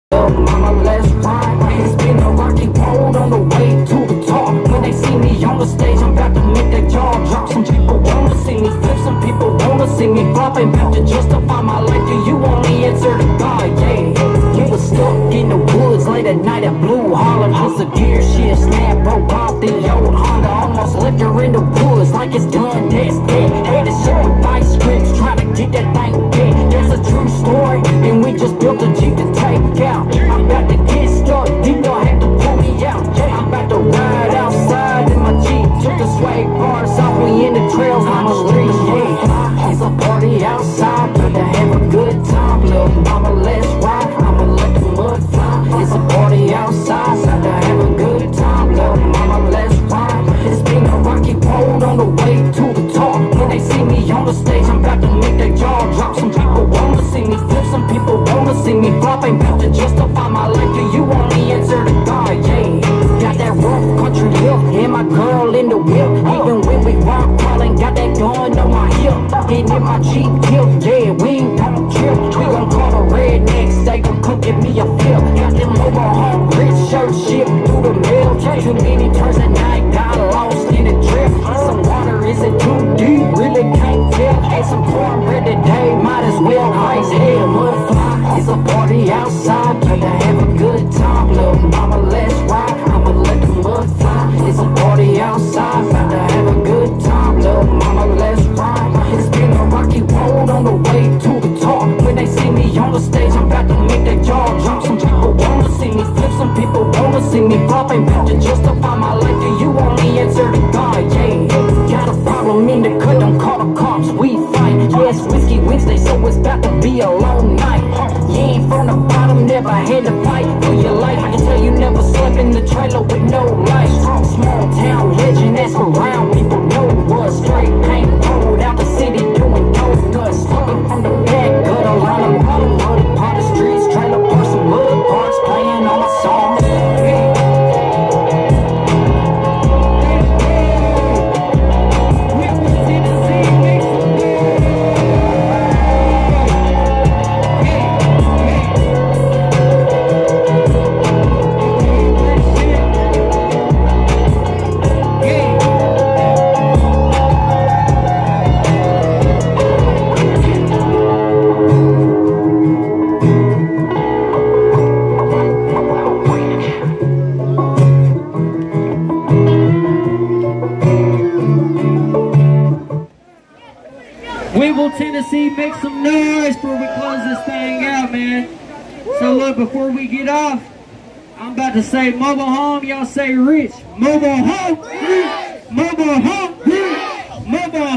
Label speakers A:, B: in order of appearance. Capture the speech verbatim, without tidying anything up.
A: Mama, let's ride. It's been a rocky road on the way to the top. When they see me on the stage, I'm about to make that jaw drop. Some people wanna see me flip, some people wanna see me flop. Ain't about to justify my life, do you only answer to God? Yeah, you was stuck in the woods late at night at Blue Holland. Plus the gear shift snap, broke off the old Honda. Almost left her in the woods like it's done, that's dead. Had to ship with vice scripts, trying to get that thing dead. That's a true story, and we just built a Jeep to take out. I'm about to get stuck, you don't have to pull me out. I'm about to ride outside in my Jeep. Took the swag bars off, we in the trails on the street. Yeah, it's a party outside, but to have a good time. Little mama, let's ride, I'ma let the mud fly. It's a party outside, but to have a good time. Little mama, let's ride. It's been a rocky road on the way to the top. When they see me on the stage, I'm about to make that jaw drop. Some people wanna see me flip, some people wanna see me flop. Ain't about to justify my life, do you only answer to God? Yeah, got that rough country look, and my girl in the whip. Even when we rock crawling, got that gun on my hip. Hitting in my Jeep kill, yeah, we ain't gon' chill. We gon' call the rednecks, they gon' come give me a feel. Got them mobile home, rich shirt shipped through the mail. Too many turns at night, got lost in the drip. Some water, is it too deep? Really can't tell. Ate some cornbread today, might as well raise hell. Mud fly, it's a party outside, try to have a good time. Little mama, let's ride, I'ma let the mud fly. It's a party outside, try to have a good time. Little mama, let's ride. It's been a rocky road on the way to the top. When they see me on the stage, I'm about to make that jaw drop. Some people wanna see me flip, some people wanna see me flop. Ain't about to justify my life, do you only answer to God? Yeah, got a problem in the cut, don't call the cops, we fight. Yeah, it's Whiskey Wednesday, so it's about to be a long night. You ain't from the bottom, never had to fight for your life. I can tell you never slept in the trailer with no lights. Small town legend, that's around, people know what's straight paint road out the city doing donuts. Looking from the back of the line of bottom muddy part of streets, trailer parks, some mud parks, playing all my songs.
B: Tennessee, make some noise before we close this thing out, man. So look, before we get off, I'm about to say mobile home, y'all say rich. Mobile home, rich. Mobile home.